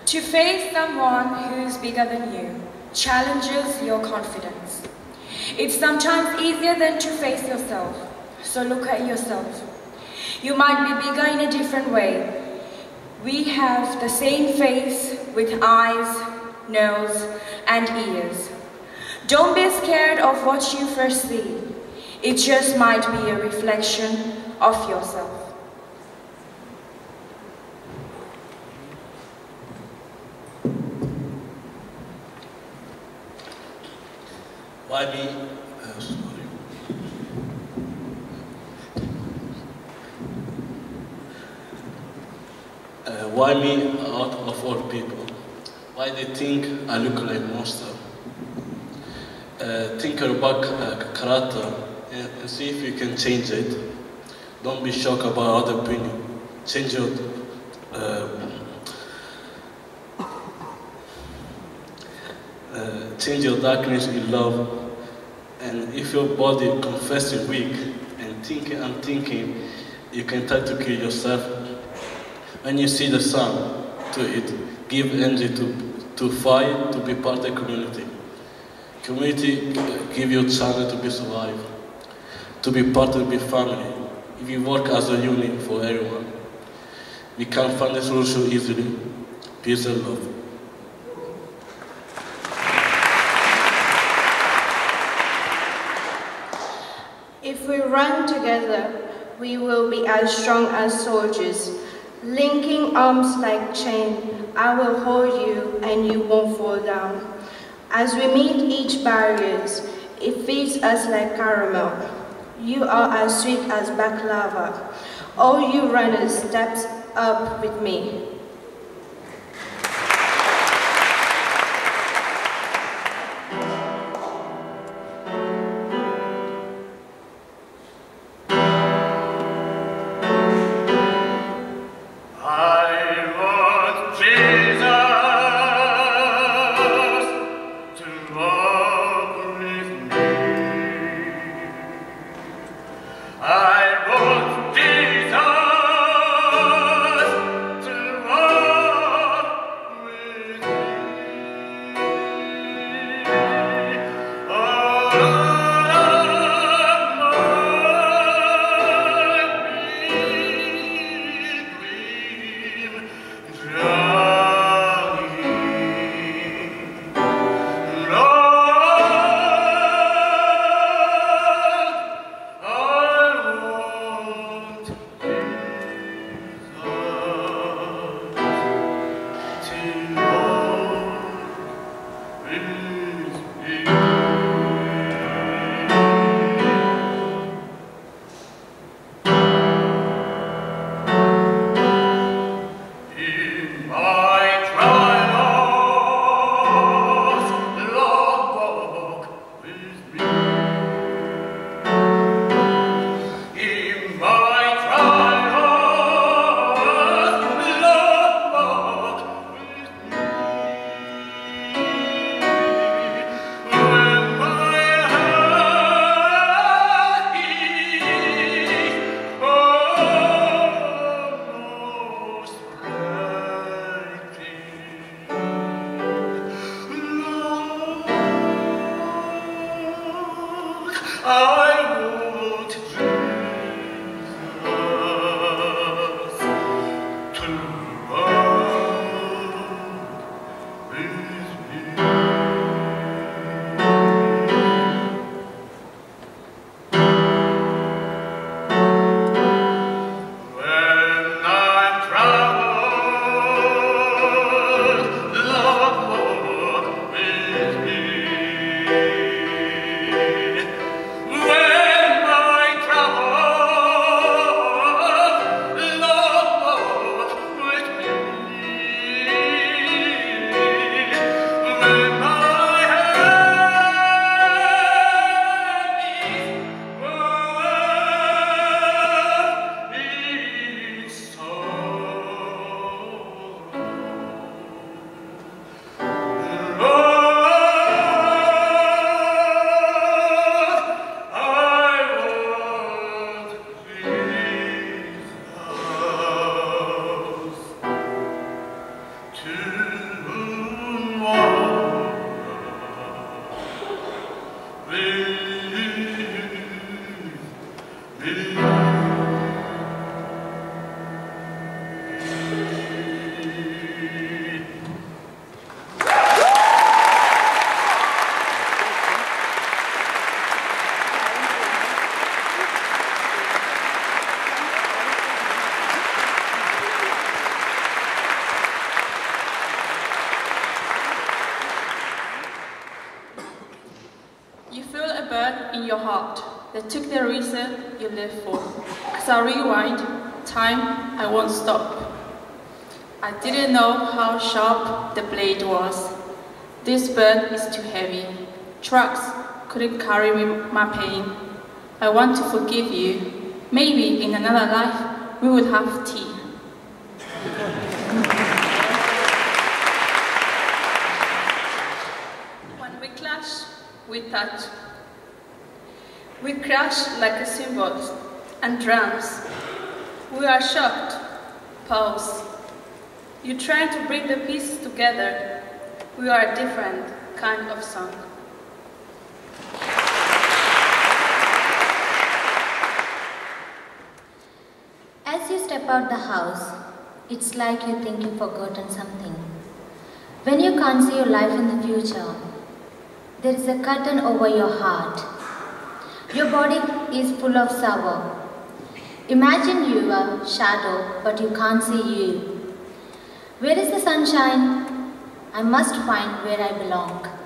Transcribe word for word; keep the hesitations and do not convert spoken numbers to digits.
To face someone who's bigger than you challenges your confidence. It's sometimes easier than to face yourself, so look at yourself. You might be bigger in a different way. We have the same face with eyes, nose, and ears. Don't be scared of what you first see. It just might be a reflection of yourself. Why me? Uh, sorry. Uh, why me out of all people? Why they think I look like a monster? Uh, think about uh, character and, and see if you can change it. Don't be shocked about other opinion. Change your uh, uh, change your darkness in love. And if your body confesses weak and thinking and thinking, you can try to kill yourself. When you see the sun to it, give energy to to fight, to be part of the community. Community give you a chance to be survive, to be part of the family. If you work as a unit for everyone, we can find a solution easily. Peace and love. If we run together, we will be as strong as soldiers. Linking arms like chain, I will hold you and you won't fall down. As we meet each barriers, it feeds us like caramel. You are as sweet as baklava. All you runners, steps up with me. When You feel a burn in your heart that took the reason you live for. As I rewind time, I won't stop. I didn't know how sharp the blade was. This burn is too heavy. Trucks couldn't carry my pain. I want to forgive you. Maybe in another life we would have tea. When we clash, we touch. We crash like cymbals and drums. We are shocked. Pause. You try to bring the pieces together. We are a different kind of song. As you step out the house, it's like you think you've forgotten something. When you can't see your life in the future, there is a curtain over your heart. Your body is full of sorrow. Imagine you are shadow, but you can't see you. Where is the sunshine? I must find where I belong.